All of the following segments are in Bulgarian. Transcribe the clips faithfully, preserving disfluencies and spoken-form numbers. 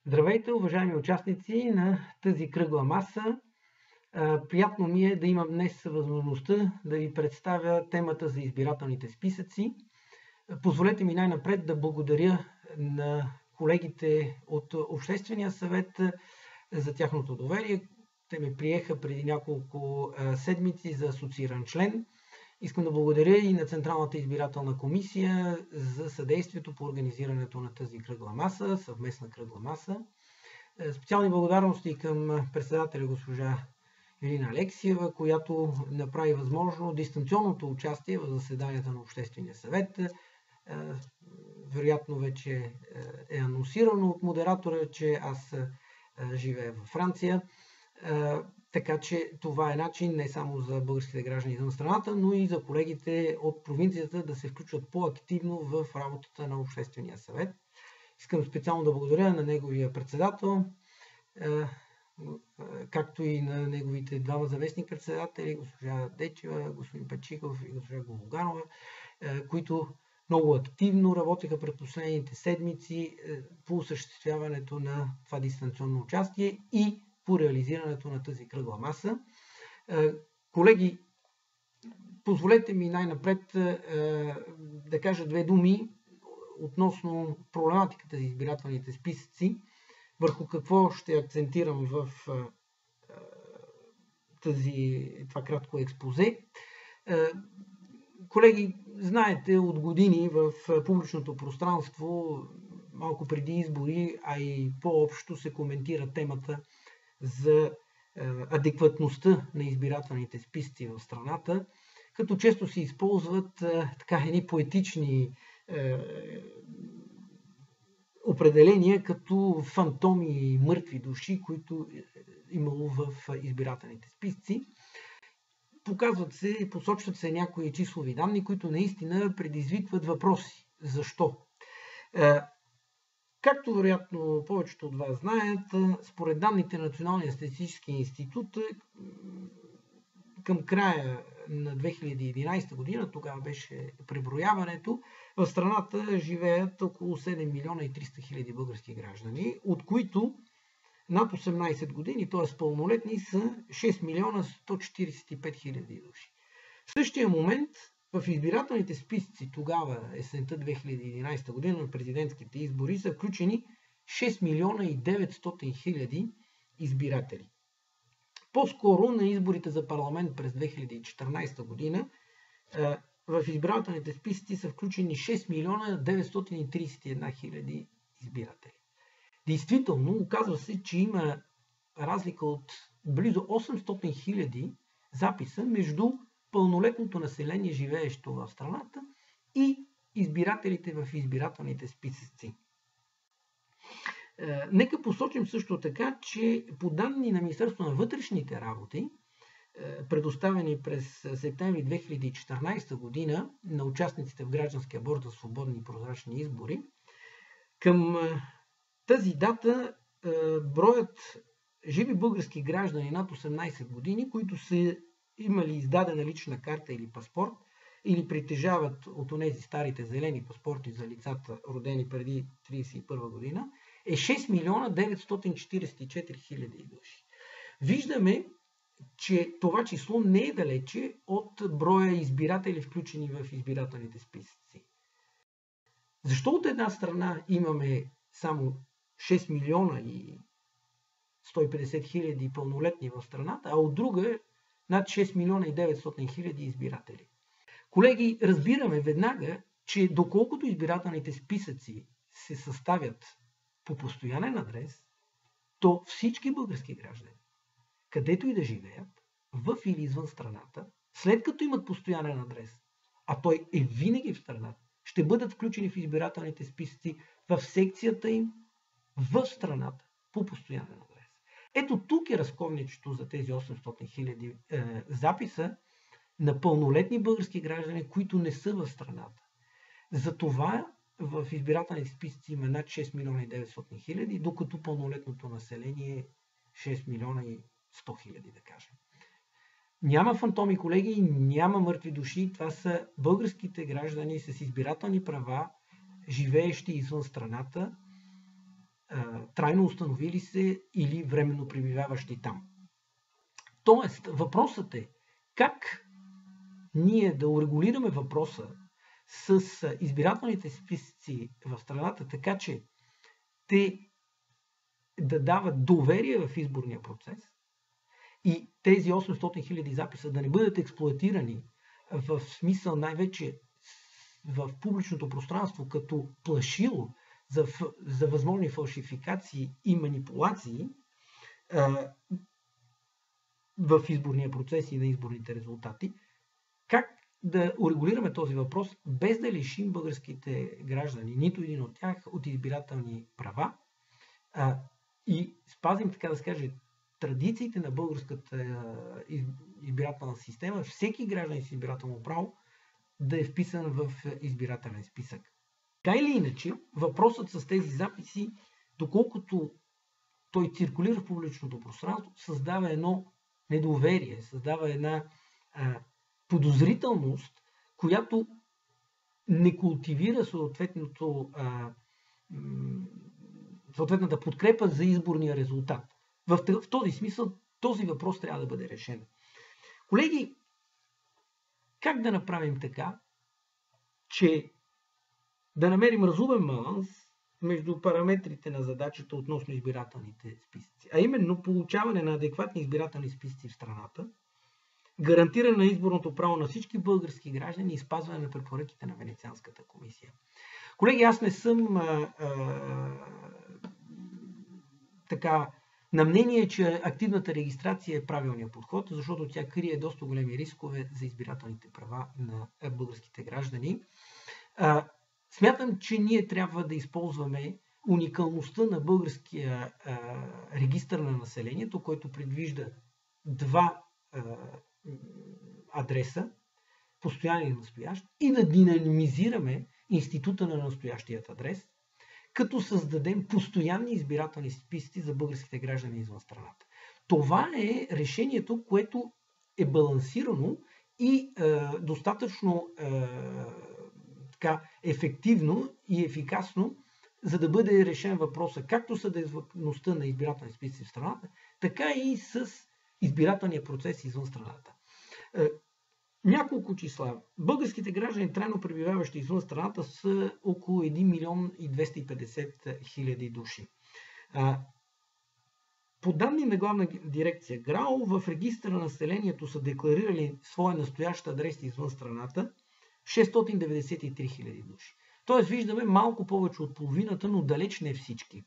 Здравейте, уважаеми участници на тази кръгла маса. Приятно ми е да имам днес възможността да ви представя темата за избирателните списъци. Позволете ми най-напред да благодаря на колегите от Обществения съвет за тяхното доверие. Те ме приеха преди няколко седмици за асоцииран член. Искам да благодаря и на Централната избирателна комисия за съдействието по организирането на тази кръгла маса, съвместна кръгла маса. Специални благодарности към председателя госпожа Ирина Алексиева, която направи възможно дистанционното участие в заседанията на Обществения съвет. Вероятно вече е анонсирано от модератора, че аз живея във Франция. Така че това е начин не само за българските граждани извън страната, но и за колегите от провинцията да се включват по-активно в работата на Обществения съвет. Искам специално да благодаря на неговия председател, както и на неговите двама заместник-председатели, госпожа Дечева, господин Пачиков и госпожа Гологанова, които много активно работеха през последните седмици по осъществяването на това дистанционно участие и по реализирането на тази кръгла маса. Колеги, позволете ми най-напред да кажа две думи относно проблематиката за избирателните списъци, върху какво ще акцентирам в тази, това кратко експозе. Колеги, знаете, от години в публичното пространство, малко преди избори, а и по-общо се коментира темата за адекватността на избирателните списъци в страната, като често се използват така едни поетични определения като фантоми и мъртви души, които имало в избирателните списъци. Показват се и посочват се някои числови данни, които наистина предизвикват въпроси. Защо? Както вероятно повечето от вас знаят, според данните на Националния статистически институт, към края на две хиляди и единадесета година, тогава беше преброяването, в страната живеят около седем милиона и триста хиляди български граждани, от които над осемнадесет години, т.е. пълнолетни, са шест милиона сто четиридесет и пет хиляди души. В същия момент в избирателните списъци тогава, есента две хиляди и единадесета година, на президентските избори, са включени шест милиона и деветстотин хиляди избиратели. По-скоро на изборите за парламент през две хиляди и четиринадесета година в избирателните списъци са включени шест милиона деветстотин тридесет и една хиляди избиратели. Действително, оказва се, че има разлика от близо осемстотин хиляди записа между пълнолетното население, живеещо в страната, и избирателите в избирателните списъци. Нека посочим също така, че по данни на Министерството на вътрешните работи, предоставени през септември две хиляди и четиринадесета година на участниците в гражданския борд за свободни и прозрачни избори, към тази дата броят живи български граждани над осемнадесет години, които са имали издадена лична карта или паспорт, или притежават от онези старите зелени паспорти за лицата, родени преди тридесет и първа година, е шест милиона деветстотин четиридесет и четири хиляди души. Виждаме, че това число не е далече от броя избиратели, включени в избирателните списъци. Защо от една страна имаме само шест милиона и сто и петдесет хиляди пълнолетни в страната, а от друга над шест милиона и деветстотин хиляди избиратели? Колеги, разбираме веднага, че доколкото избирателните списъци се съставят по постоянен адрес, то всички български граждани, където и да живеят, в или извън страната, след като имат постоянен адрес, а той е винаги в страната, ще бъдат включени в избирателните списъци в секцията им в страната по постоянен адрес. Ето тук е разковничето за тези осемстотин хиляди е, записа на пълнолетни български граждани, които не са в страната. Затова в избирателните списъци има над шест милиона и деветстотин хиляди, докато пълнолетното население е шест милиона и сто хиляди, да кажем. Няма фантоми, колеги, няма мъртви души. Това са българските граждани с избирателни права, живеещи извън страната, трайно установили се или временно пребиваващи там. Тоест, въпросът е как ние да урегулираме въпроса с избирателните списъци в страната, така че те да дават доверие в изборния процес и тези осемстотин хиляди записа да не бъдат експлоатирани в смисъл най-вече в публичното пространство като плашило за, за възможни фалшификации и манипулации а, в изборния процес и на изборните резултати. Как да урегулираме този въпрос, без да лишим българските граждани, нито един от тях, от избирателни права а, и спазим, така да се каже, традициите на българската избирателна система, всеки гражданин с избирателно право да е вписан в избирателен списък. Така или иначе, въпросът с тези записи, доколкото той циркулира в публичното пространство, създава едно недоверие, създава една а, подозрителност, която не култивира съответното, а, съответната подкрепа за изборния резултат. В, в този смисъл този въпрос трябва да бъде решен. Колеги, как да направим така, че да намерим разумен баланс между параметрите на задачата относно избирателните списъци, а именно получаване на адекватни избирателни списъци в страната, гарантиране на изборното право на всички български граждани и спазване на препоръките на Венецианската комисия. Колеги, аз не съм а, а, така на мнение, че активната регистрация е правилният подход, защото тя крие доста големи рискове за избирателните права на българските граждани. А, смятам, че ние трябва да използваме уникалността на българския а, регистър на населението, който предвижда два а, адреса, постоянен и настоящ, и да динамизираме института на настоящият адрес, като създадем постоянни избирателни списъци за българските граждани извън страната. Това е решението, което е балансирано и е, достатъчно е, така, ефективно и ефикасно, за да бъде решен въпроса както с адекватността на избирателни списъци в страната, така и с избирателния процес извън страната. Е, Няколко числа. Българските граждани, трайно пребиваващи извън страната, са около един милион и двеста и петдесет хиляди души. По данни на Главна дирекция ГРАО, в регистъра на населението са декларирали своя настоящ адрес извън страната шестстотин деветдесет и три хиляди души. Тоест виждаме малко повече от половината, но далеч не всички.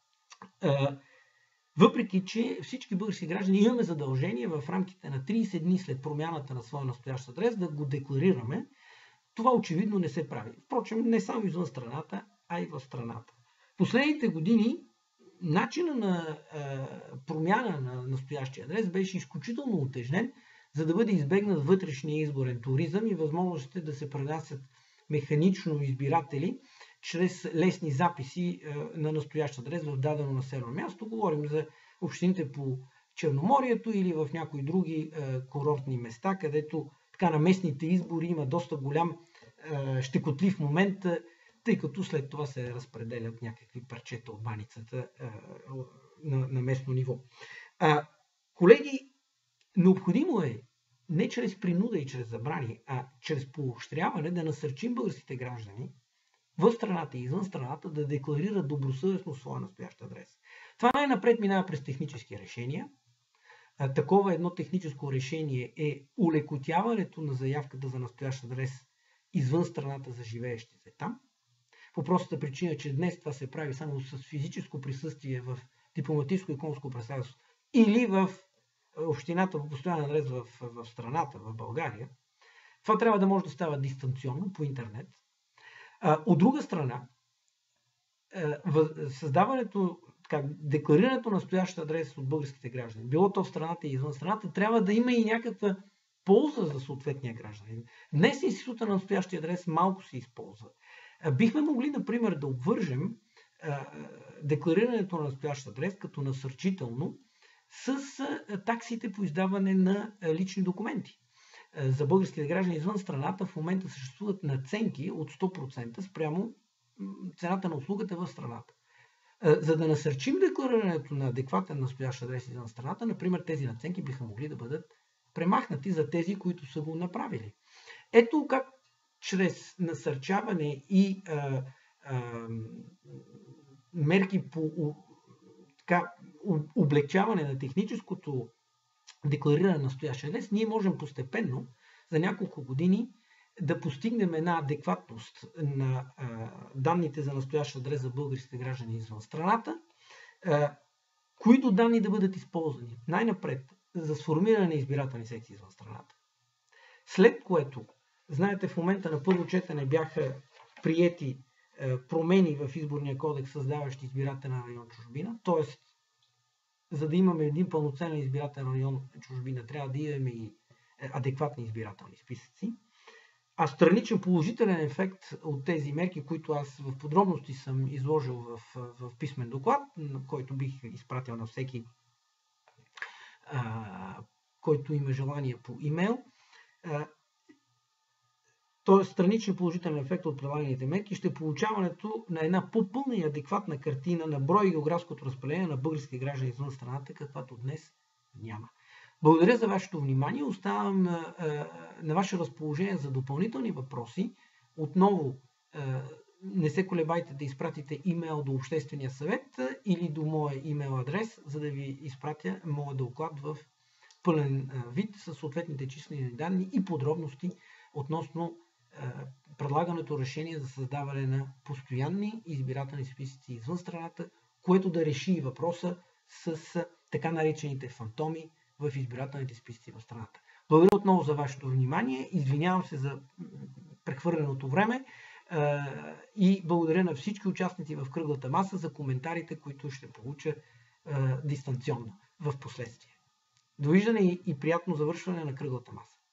Въпреки че всички български граждани имаме задължение в рамките на трийсет дни след промяната на своя настоящ адрес да го декларираме, това очевидно не се прави. Впрочем, не само извън страната, а и в страната. Последните години начинът на е, промяна на настоящия адрес беше изключително утежнен, за да бъде избегнат вътрешния изборен туризъм и възможностите да се пренасят механично избиратели чрез лесни записи е, на настоящ адрес в дадено населено място. Говорим за общините по Черноморието или в някои други е, курортни места, където така на местните избори има доста голям е, щекотлив момент, е, тъй като след това се разпределят някакви парчета от баницата е, на, на местно ниво. А, колеги, необходимо е не чрез принуда и чрез забрани, а чрез поощряване да насърчим българските граждани в страната и извън страната да декларират добросъвестно своя настоящ адрес. Това най-напред минава през технически решения. Такова едно техническо решение е улекотяването на заявката за настоящ адрес извън страната за живеещите там. По простата причина, че днес това се прави само с физическо присъствие в дипломатическо и консулско представителство или в общината по постоянен адрес в, в страната, в България. Това трябва да може да става дистанционно по интернет. От друга страна, създаването, така, декларирането на настоящ адрес от българските граждани, било то в страната и извън страната, трябва да има и някаква полза за съответния гражданин. Днес института на настоящия адрес малко се използва. Бихме могли, например, да обвържем декларирането на настоящ адрес като насърчително с таксите по издаване на лични документи. За българските граждани извън страната в момента съществуват надценки от сто процента спрямо цената на услугата в страната. За да насърчим декларирането на адекватен настоящ адрес извън страната, например, тези надценки биха могли да бъдат премахнати за тези, които са го направили. Ето как чрез насърчаване и а, а, мерки по така, облегчаване на техническото деклариране на настоящ адрес, ние можем постепенно за няколко години да постигнем една адекватност на а, данните за настоящ адрес за българските граждани извън страната, а, които данни да бъдат използвани най-напред за сформиране на избирателни секции извън страната. След което, знаете, в момента на първо четене бяха приети а, промени в изборния кодекс, създаващи избирателен район чужбина, т.е. за да имаме един пълноценен избирателен район чужбина, трябва да имаме и адекватни избирателни списъци. А страничен положителен ефект от тези мерки, които аз в подробности съм изложил в, в писмен доклад, който бих изпратил на всеки, а, който има желание по имейл. Тоест, страничен положителен ефект от предлаганите мерки ще е получаването на една по-пълна и адекватна картина на брой и географското разпределение на български граждани извън страната, каквато днес няма. Благодаря за вашето внимание. Оставам а, а, на ваше разположение за допълнителни въпроси. Отново а, не се колебайте да изпратите имейл до Обществения съвет а, или до моя имейл адрес, за да ви изпратя моя доклад в пълен а, вид със съответните числени данни и подробности относно а, предлаганото решение за създаване на постоянни избирателни списъци извън страната, което да реши въпроса с а, така наречените фантоми в избирателните списъци в страната. Благодаря отново за вашето внимание. Извинявам се за прехвърленото време и благодаря на всички участници в кръглата маса за коментарите, които ще получа дистанционно в последствие. Довиждане и приятно завършване на кръглата маса.